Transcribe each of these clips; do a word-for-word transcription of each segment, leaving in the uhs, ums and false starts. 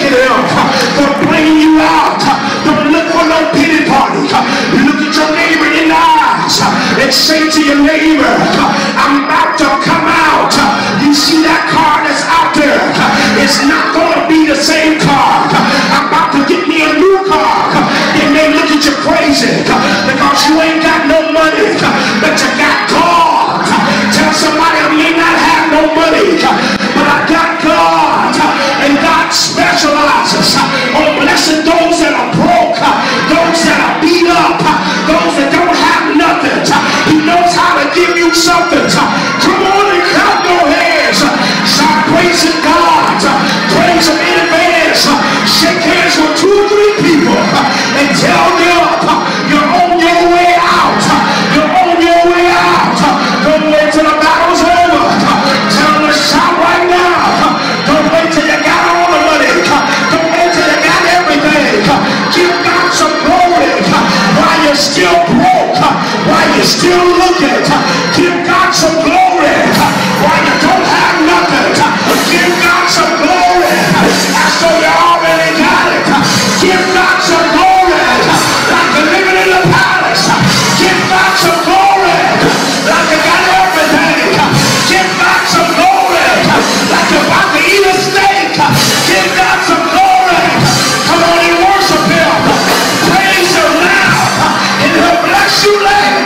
them. They're bringing you out. Don't look for no pity party. Look at your neighbor in the eyes and say to your neighbor, I'm about to come out. You see that car that's out there? It's not going to be the same car. I'm about to get me a new car. They may look at you crazy because you ain't got no money, but you got God. Tell somebody I may not have no money, but I got God. And God specializes on blessing those that are broke, those that are beat up, those that don't have nothing. He knows how to give you something. Come on and clap your hands. Start praising God. Praise Him in advance. Shake hands with two or three people and tell them you're on your way out. You're on your way out. Don't wait till the battle's over. Tell them to shout right now. Don't wait till you got all the money. Don't wait till you got everything. Give God some glory while you're still broke, while you're still looking. Give God some glory while you don't have nothing. Give God some glory as though you already got it. Give God some glory like you're living in the palace. Give God some glory like you got everything. Give God some glory like you're about to eat a steak. Give God some glory. Come on and worship Him. Praise Him now, and He'll bless you later.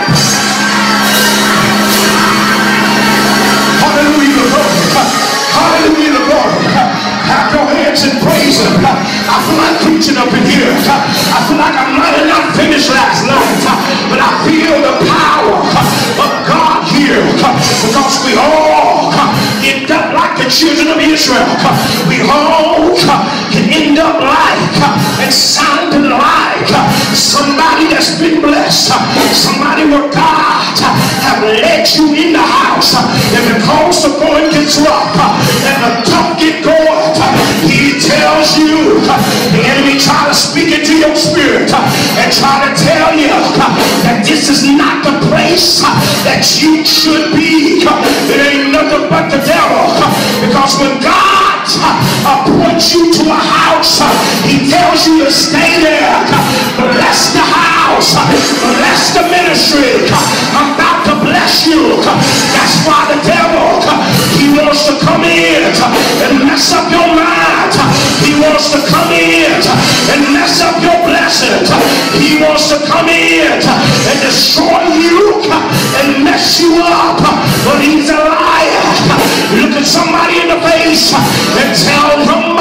Hallelujah, Lord. Hallelujah, Lord. Clap your hands and praise Him. I feel like preaching up in here. I feel like I might have not finished last night, but I feel the power of God here, because we all end up like the children of Israel. We all can end up like and sound like somebody that's been blessed, somebody where God have led you in the house. If it calls the going gets rough and the tough get going, He tells you, the enemy try to speak into your spirit and try to tell you that this is not the place that you should be. It ain't nothing but the devil, because when God appoints you to a house, He tells you to stay there. Bless the house, bless the ministry. I'm about to bless you. That's why the devil, he wants to come in and mess up your mind. He wants to come in and mess up your blessings. He wants to come in and destroy you and mess you up. But he's a liar. Look at somebody in the face and tell them